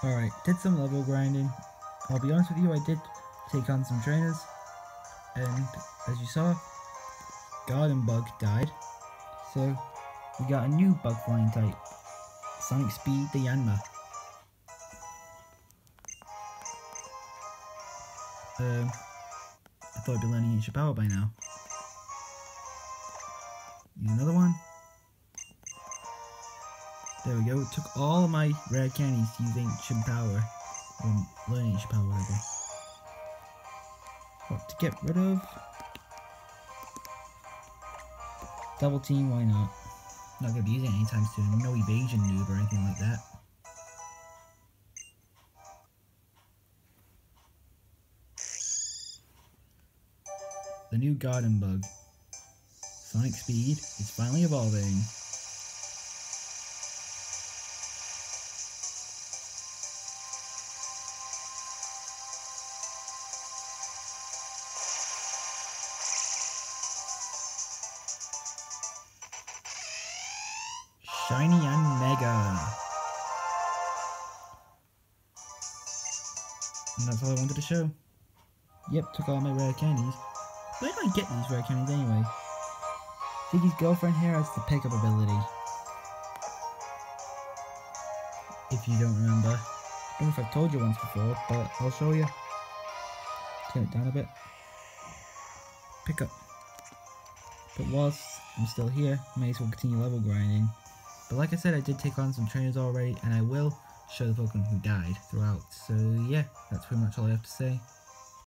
Alright, did some level grinding. I'll be honest with you, I did take on some trainers, and as you saw, Garden Bug died. So we got a new bug flying type, Sonic Speed the Yanma. I thought I'd be learning Ancient Power by now. Use another one. There we go. It took all of my rare candies to use Ancient Power. Learn Ancient Power, whatever. What to get rid of? Double Team, why not? Not gonna be using it anytime soon. No evasion noob or anything like that. The new Garden Bug. Sonic Speed is finally evolving. Shiny and Mega. And that's all I wanted to show. Yep, took all my rare candies. Where do I get these rare candies anyway? Ziggy's girlfriend here has the pickup ability. If you don't remember. I don't know if I've told you once before, but I'll show you. Turn it down a bit. Pick up. But whilst I'm still here, I may as well continue level grinding. But like I said, I did take on some trainers already, and I will show the Pokemon who died throughout. So yeah, that's pretty much all I have to say.